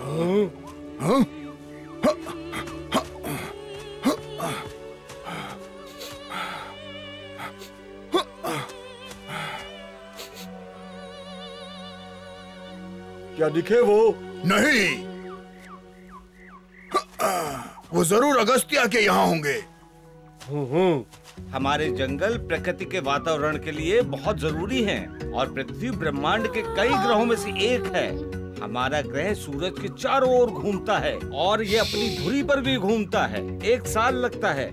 हाँ? क्या दिखे वो? नहीं, वो जरूर अगस्त्या के यहाँ होंगे। हमारे जंगल प्रकृति के वातावरण के लिए बहुत जरूरी हैं और पृथ्वी ब्रह्मांड के कई ग्रहों में से एक है। हमारा ग्रह सूरज के चारों ओर घूमता है और ये अपनी धुरी पर भी घूमता है। 1 साल लगता है,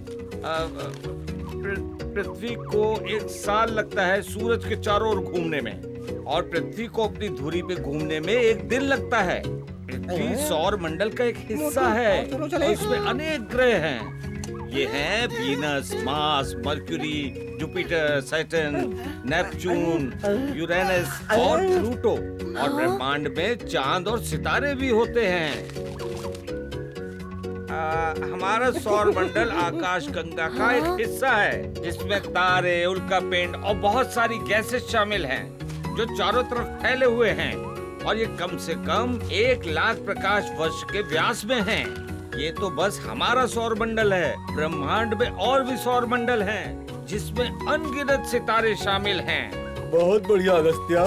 पृथ्वी को 1 साल लगता है सूरज के चारों ओर घूमने में, और पृथ्वी को अपनी धुरी पे घूमने में 1 दिन लगता है। पृथ्वी सौर मंडल का एक हिस्सा है और इसमें अनेक ग्रह हैं। ये हैं Venus, Mars, Mercury, Jupiter, Saturn, Neptune, Uranus और प्लूटो। और ब्रह्मांड में चांद और सितारे भी होते हैं। हमारा सौर मंडल आकाश गंगा का एक हिस्सा है जिसमें तारे, उल्कापिंड और बहुत सारी गैसेस शामिल हैं जो चारों तरफ फैले हुए हैं, और ये कम से कम 1 लाख प्रकाश वर्ष के व्यास में हैं। ये तो बस हमारा सौर मंडल है। ब्रह्मांड में और भी सौर मंडल हैं जिसमें अनगिनत सितारे शामिल हैं। बहुत बढ़िया अगस्त्या।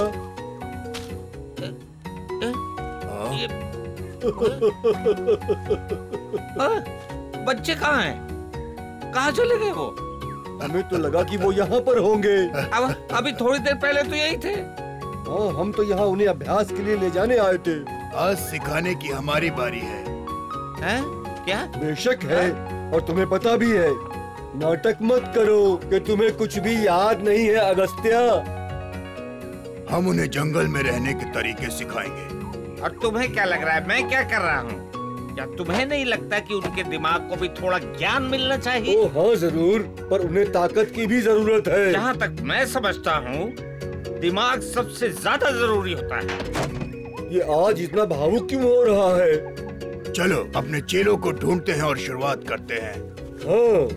बच्चे कहाँ हैं? कहाँ चले गए वो? हमें तो लगा कि वो यहाँ पर होंगे। अब अभी थोड़ी देर पहले तो यही थे। हाँ, हम तो यहाँ उन्हें अभ्यास के लिए ले जाने आए थे। आज सिखाने की हमारी बारी है। हैं? क्या? बेशक है, और तुम्हें पता भी है। नाटक मत करो कि तुम्हें कुछ भी याद नहीं है अगस्त्या। हम उन्हें जंगल में रहने के तरीके सिखाएंगे। और तुम्हें क्या लग रहा है मैं क्या कर रहा हूँ? क्या तुम्हें नहीं लगता कि उनके दिमाग को भी थोड़ा ज्ञान मिलना चाहिए? ओ हाँ जरूर, पर उन्हें ताकत की भी जरूरत है। जहाँ तक मैं समझता हूँ दिमाग सबसे ज्यादा जरूरी होता है। ये आज इतना भावुक क्यों हो रहा है? चलो अपने चेलों को ढूंढते हैं और शुरुआत करते हैं। हाँ।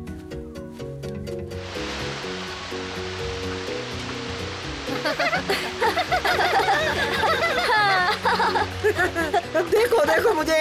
देखो देखो मुझे।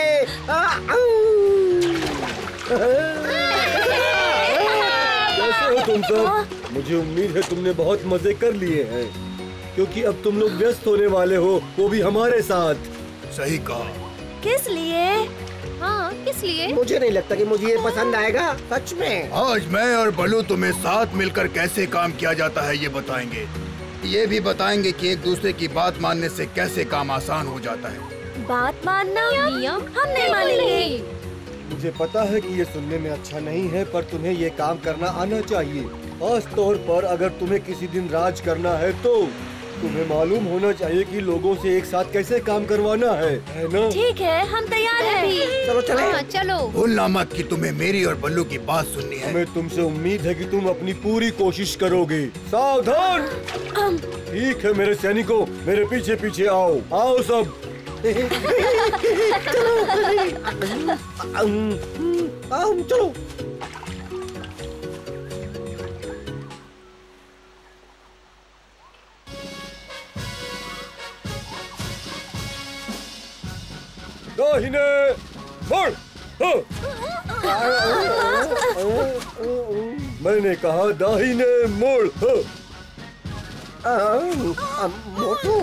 कैसे हो तुम सब? मुझे उम्मीद है तुमने बहुत मजे कर लिए हैं, क्योंकि अब तुम लोग व्यस्त होने वाले हो, वो भी हमारे साथ। सही कहा। किस लिए? हाँ, किस लिए? मुझे नहीं लगता कि मुझे ये पसंद आएगा, सच में। आज मैं और बलू तुम्हें साथ मिलकर कैसे काम किया जाता है ये बताएंगे। ये भी बताएंगे कि एक दूसरे की बात मानने से कैसे काम आसान हो जाता है। बात मानना? नियम हम नहीं मानेंगे। मुझे पता है कि ये सुनने में अच्छा नहीं है, पर तुम्हें ये काम करना आना चाहिए। खास तौर पर अगर तुम्हें किसी दिन राज करना है तो तुम्हें मालूम होना चाहिए कि लोगों से एक साथ कैसे काम करवाना है ना? ठीक है, हम तैयार हैं। चलो चले। हाँ, चलो। भूलना मत कि तुम्हें मेरी और बल्लू की बात सुननी है। हमें तुमसे उम्मीद है कि तुम अपनी पूरी कोशिश करोगे। सावधान! ठीक है मेरे सैनिकों, मेरे पीछे पीछे आओ। आओ सब। चलो। दाहिने मुड़। मैंने कहा दाहिने मुड़। मोटू।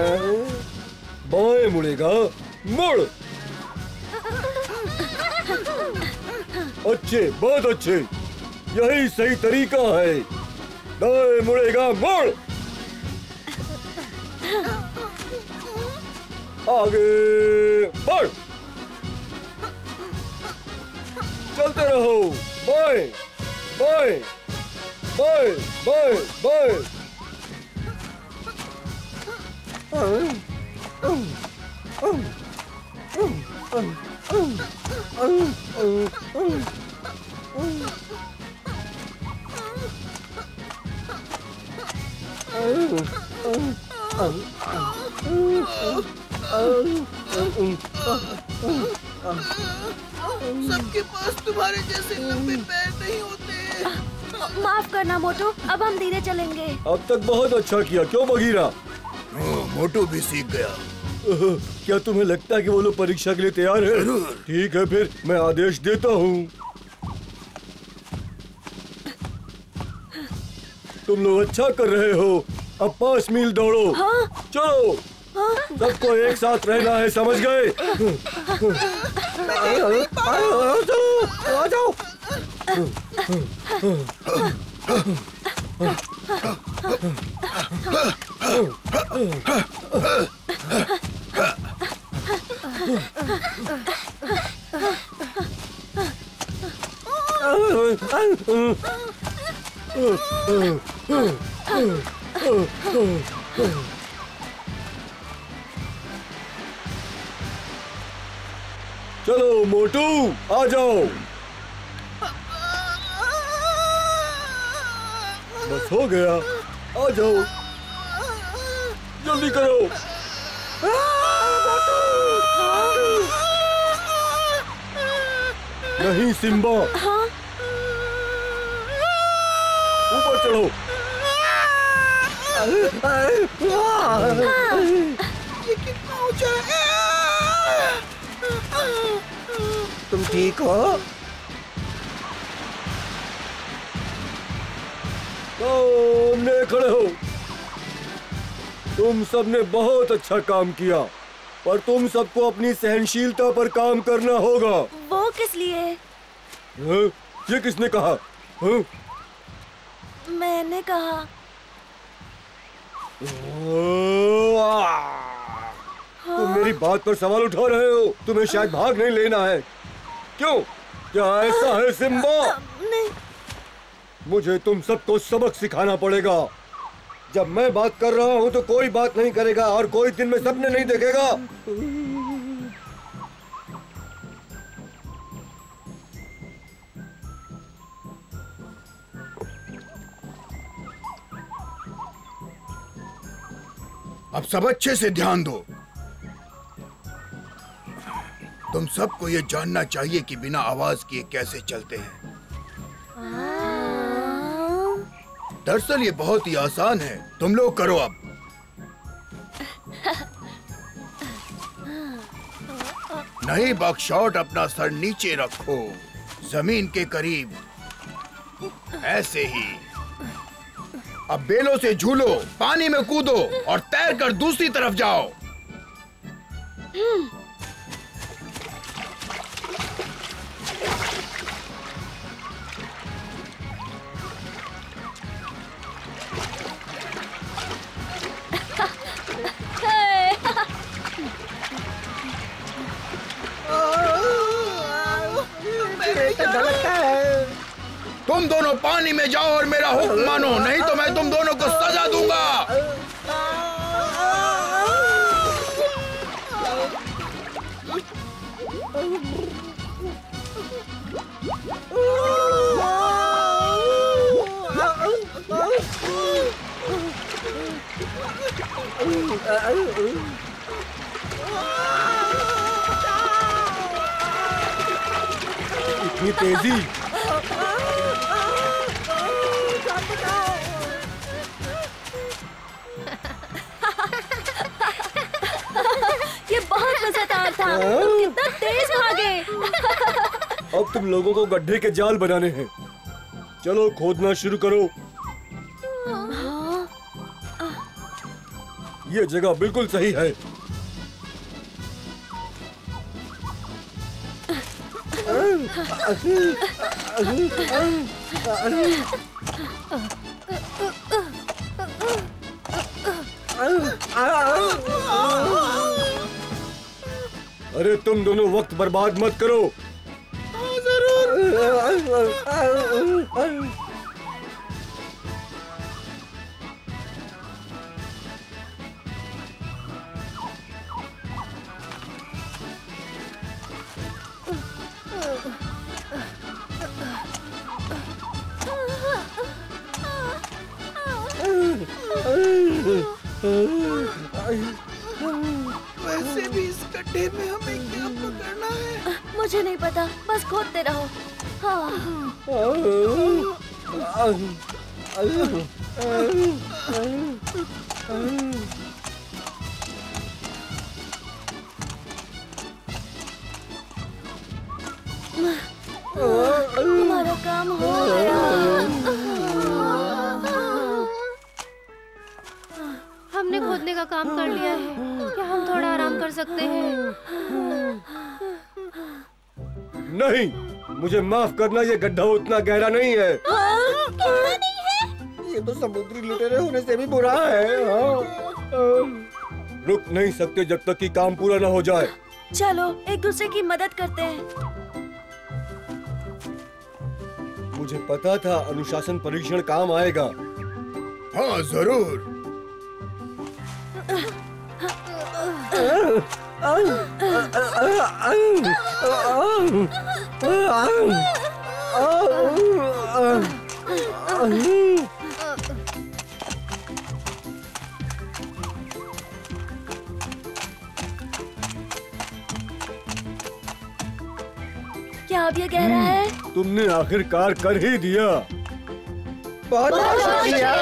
बाएं मुड़ेगा, मुड़। अच्छे, बहुत अच्छे, यही सही तरीका है। दाएं मुड़ेगा, मुड़। आगे बढ़। चलते रहो। बाएं बाएं बाएं बाएं बाएं। सबके पास तुम्हारे जैसे लंबे पैर नहीं होते। माफ करना मोटू, अब हम धीरे चलेंगे। अब तक बहुत अच्छा किया, क्यों बगीरा? मोटू भी सीख गया। क्या तुम्हें लगता है कि वो लोग परीक्षा के लिए तैयार है? ठीक है, फिर मैं आदेश देता हूँ। तुम लोग अच्छा कर रहे हो। अब 5 मील दौड़ो। हाँ? चलो, सबको एक साथ रहना है, समझ गए? आ जाओ। चलो मोटू, आ जाओ। बस हो गया, आ जाओ, जल्दी करो। नहीं सिम्बा, ऊपर चढ़ो। ये कितना ऊंचा है? तुम ठीक हो? सामने खड़े हो। तुम सबने बहुत अच्छा काम किया, पर तुम सबको अपनी सहनशीलता पर काम करना होगा। वो किस लिए? हाँ? ये किसने कहा? हाँ? मैंने कहा। तुम मेरी बात पर सवाल उठा रहे हो। तुम्हें शायद भाग नहीं लेना है। क्यों? क्या ऐसा है सिम्बा? नहीं। मुझे तुम सबको सबक सिखाना पड़ेगा। जब मैं बात कर रहा हूँ तो कोई बात नहीं करेगा और कोई दिन में सपने नहीं देखेगा। अब सब अच्छे से ध्यान दो। तुम सबको ये जानना चाहिए कि बिना आवाज किए कैसे चलते हैं। दरअसल ये बहुत ही आसान है। तुम लोग करो अब। नहीं बकशॉट, अपना सर नीचे रखो, जमीन के करीब, ऐसे ही। अब बेलों से झूलो, पानी में कूदो और तैरकर दूसरी तरफ जाओ। तुम दोनों पानी में जाओ और मेरा हुक्म मानो, नहीं तो मैं तुम दोनों को सजा दूंगा। इतनी तेजी। ये बहुत मजेदार था। तुम कितना तेज भागे। अब तुम लोगों को गड्ढे के जाल बनाने हैं। चलो खोदना शुरू करो। ये जगह बिल्कुल सही है। अरे तुम दोनों वक्त बर्बाद मत करो। वैसे भी इस गड्ढे में हमें क्या पकड़ना है? मुझे नहीं पता, बस खोदते रहो। हाँ। काम हो गया। हमने खोदने का काम कर लिया है, क्या हम थोड़ा आराम कर सकते हैं? नहीं, मुझे माफ करना, ये गड्ढा उतना गहरा नहीं है। गहरा नहीं है? ये तो समुद्री लुटेरे होने से भी बुरा है। रुक नहीं सकते जब तक कि काम पूरा न हो जाए। चलो एक दूसरे की मदद करते हैं। मुझे पता था अनुशासन परीक्षण काम आएगा। हाँ जरूर। क्या अब ये गहरा है? तुमने आखिरकार कर ही दिया। बहुत शुक्रिया।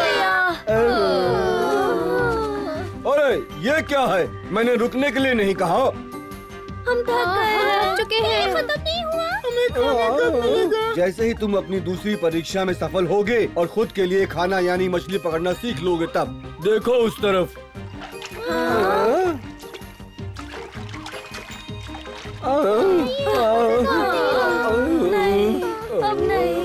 अरे ये क्या है? मैंने रुकने के लिए नहीं कहा। हम थक गए हैं। चुके हैं। खत्म नहीं हुआ। जैसे ही तुम अपनी दूसरी परीक्षा में सफल होगे और खुद के लिए खाना यानी मछली पकड़ना सीख लोगे, तब देखो उस तरफ। नहीं, अब नहीं।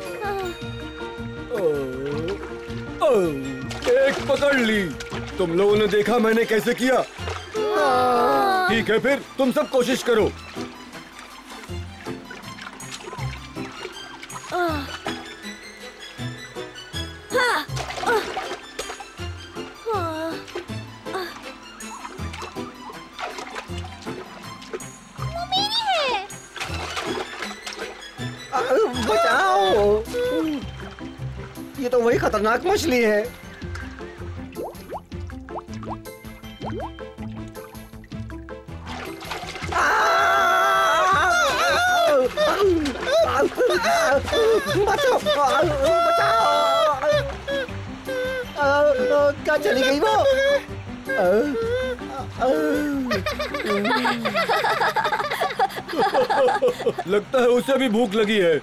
एक पकड़ ली। तुम लोगों ने देखा मैंने कैसे किया। ठीक है, फिर तुम सब कोशिश करो। बचाओ, ये तो वही खतरनाक मछली है। बचाओ, बचाओ। क्या चली गई वो? लगता है उसे भी भूख लगी है।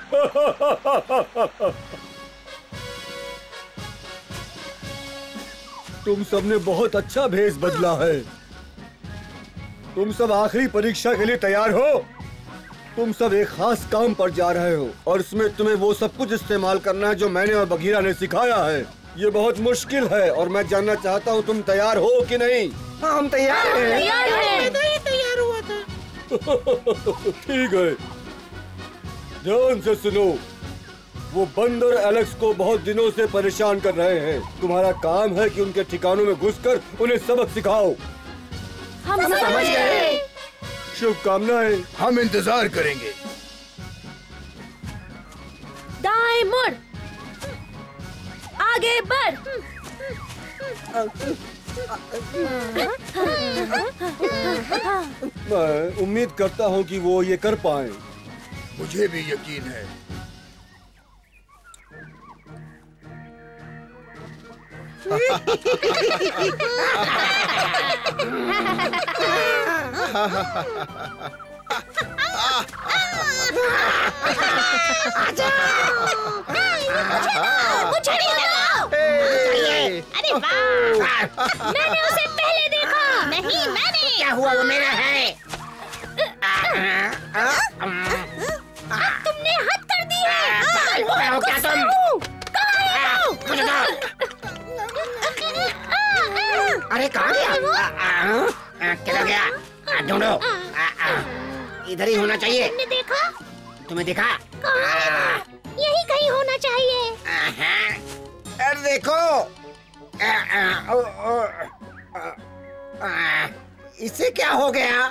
तुम सबने बहुत अच्छा भेष बदला है। तुम सब आखिरी परीक्षा के लिए तैयार हो। तुम सब एक खास काम पर जा रहे हो और इसमें तुम्हें वो सब कुछ इस्तेमाल करना है जो मैंने और बघीरा ने सिखाया है। ये बहुत मुश्किल है और मैं जानना चाहता हूँ तुम तैयार हो कि नहीं। हाँ, हम तैयार हैं। तैयार है। तो ये तैयार हुआ था। ठीक है, ध्यान से सुनो। वो बंदर एलेक्स को बहुत दिनों से परेशान कर रहे हैं। तुम्हारा काम है कि उनके ठिकानों में घुसकर उन्हें सबक सिखाओ। हम समझ गए। शुभकामनाएं। हम इंतजार करेंगे। दाएं मुड़, आगे बढ़। मैं उम्मीद करता हूँ कि वो ये कर पाए। मुझे भी यकीन है। अरे वाह, मैंने उसे पहले देखा। नहीं, मैंने। क्या हुआ? वो मेरा है। तुमने हद कर दी है। कहाँ हो क्या तुम? मुझे दो। अरे कहाँ गया? किधर गया? ढूंढो। इधर ही होना चाहिए। तुमने देखा? तुम्हें दिखा? यही कहीं होना चाहिए। अरे देखो, इसे क्या हो गया?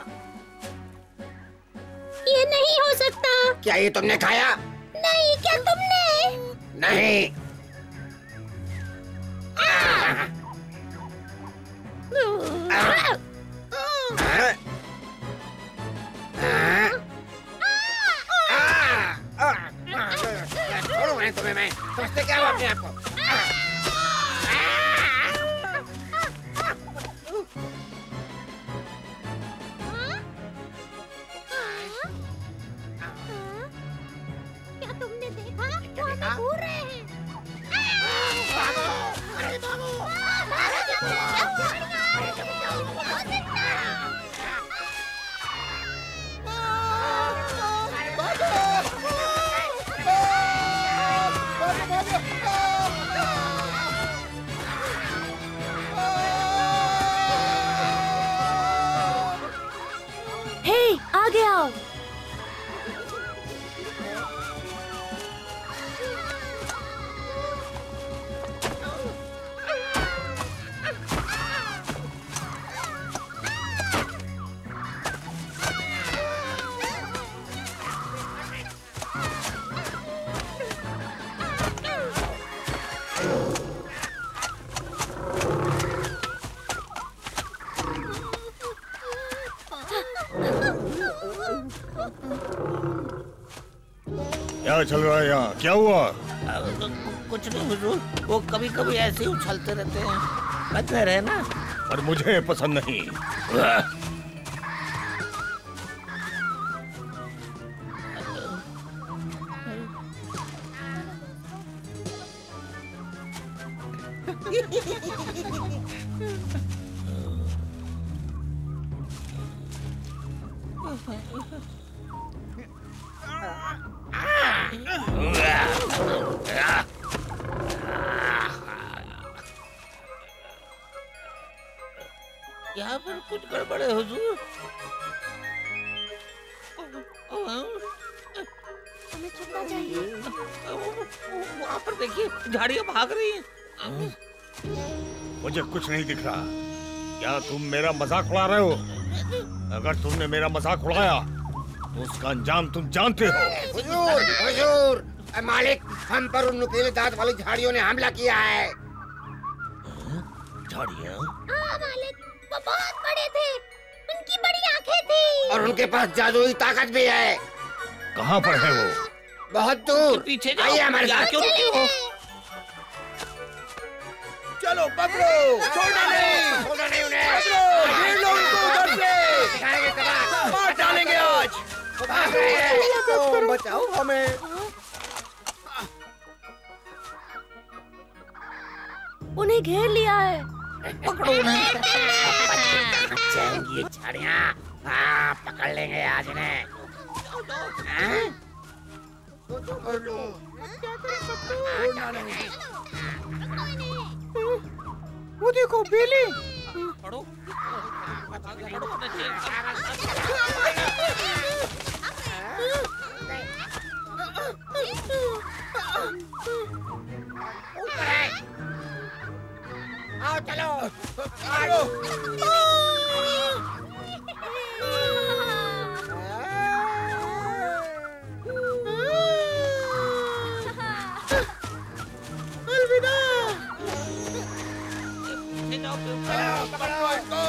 ये नहीं हो सकता। क्या ये तुमने खाया? नहीं, क्या तुमने? नहीं। तुम्हें मैं समझते क्या हो अपने आप को? क्या तुमने देखा? घूर रहे हैं। भागो, अरे भागो। हे, आगे आओ। क्या चल रहा है यहाँ? क्या हुआ? कुछ नहीं हुजूर, वो कभी कभी ऐसे ही उछलते रहते हैं। बदले रहे ना। पर मुझे पसंद नहीं। यहाँ पर कुछ गड़बड़ है हुजूर। हमें छुपना चाहिए। वहाँ पर देखिए, झाड़ियाँ भाग रही हैं। मुझे कुछ नहीं दिख रहा। क्या तुम मेरा मजाक उड़ा रहे हो? अगर तुमने मेरा मजाक उड़ाया तो उसका अंजाम तुम जानते हो। हुजूर, हुजूर, मालिक, हम पर उन नुकीले दांत वाली झाड़ियों ने हमला किया है। झाड़ियाँ? हाँ मालिक, वो बहुत बड़े थे, उनकी बड़ी आंखें थी और उनके पास जादुई ताकत भी है। कहाँ पर है वो? बहुत दूर। पीछे आइए हमारे साथ। क्यों रुके हो? चलो पकड़ो, छोड़ना नहीं, छोड़ना नहीं उन्हें। पकड़ो, घेर लो उनको उधर से, दिखाएंगे तबाह। मार डालेंगे आज। भाग रहे हैं। बचाओ हमें। उन्हें घेर लिया है। पकड़ो उन्हें। बच जाएंगी ये झाड़ियाँ। हाँ, पकड़ लेंगे आज इन्हें। हाँ? छोड़ना नहीं। वो देखो बेली। पकड़ो। आओ चलो। आओ। पकड़ो इसको।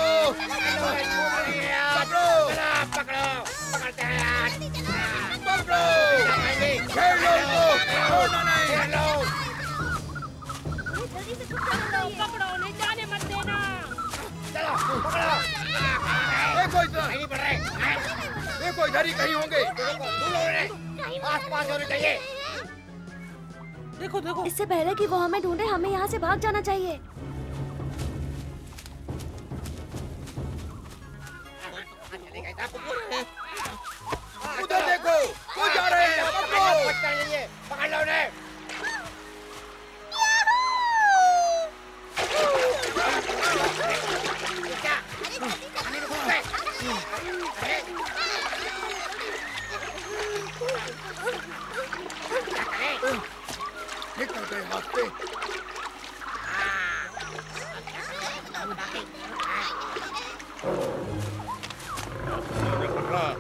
पकड़ो, पकड़ते हैं आज। पकड़ो, घेर लो उनको, छोड़ना नहीं। घेर लो। पकड़ो, नहीं जाने मत देना। चलो, पकड़ो। देखो इधर, नहीं बढ़ रहे। देखो इधर ही कहीं होंगे। ढूंढो उन्हें। आस-पास होने चाहिए। देखो देखो। इससे पहले कि वो हमें ढूंढे, हमें यहाँ से भाग जाना चाहिए। उधर देखो, वो जा रहे हैं। पकड़ो। पकड़ लो उन्हें। क्या? पानी में घुस गए। अरे। निकल गए हाथ पे। पकड़ा।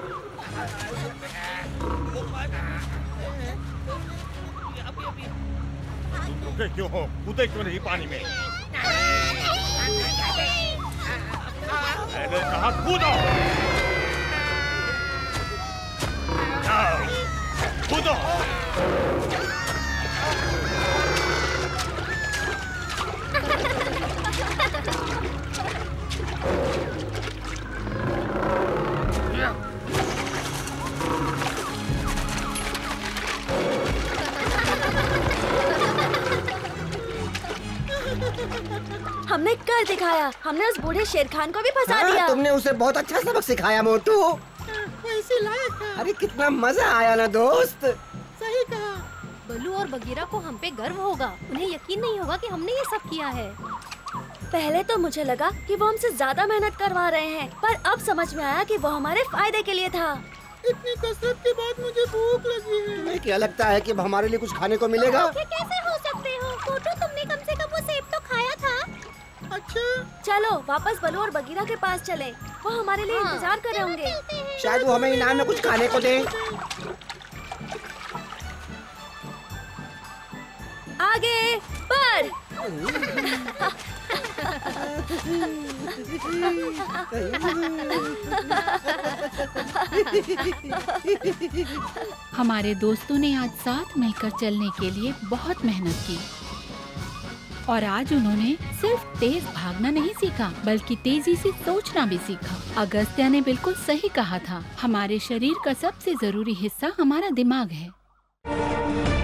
तुम रुके क्यों हो? कूदे क्यों नहीं पानी में? मैंने कहा कूदो। जाओ, कूदो। सिखाया, हमने उस बूढ़े शेर खान को भी फंसा दिया। तुमने उसे बहुत अच्छा सबक सिखाया मोटू। वैसे लायक था। अरे कितना मजा आया ना दोस्त। सही कहा। बल्लू और बगीरा को हम पे गर्व होगा। उन्हें यकीन नहीं होगा कि हमने ये सब किया है। पहले तो मुझे लगा कि वो हमसे ज्यादा मेहनत करवा रहे हैं, पर अब समझ में आया कि वो हमारे फायदे के लिए था। इतनी कसरत के बाद मुझे भूख लगी है। तुम्हें क्या लगता है कि हमारे लिए कुछ खाने को मिलेगा? कैसे हो सकते हो? मोटू, तुमने कम से कम वो सेब तो खाया था। अच्छा चलो वापस बल्लू और बगीरा के पास चले, वो हमारे लिए इंतजार कर रहे होंगे। शायद वो हमें इनाम में कुछ खाने को दे। आगे बढ़। हमारे दोस्तों ने आज साथ मिलकर चलने के लिए बहुत मेहनत की और आज उन्होंने सिर्फ तेज भागना नहीं सीखा बल्कि तेजी से सोचना भी सीखा। अगस्त्या ने बिल्कुल सही कहा था, हमारे शरीर का सबसे जरूरी हिस्सा हमारा दिमाग है।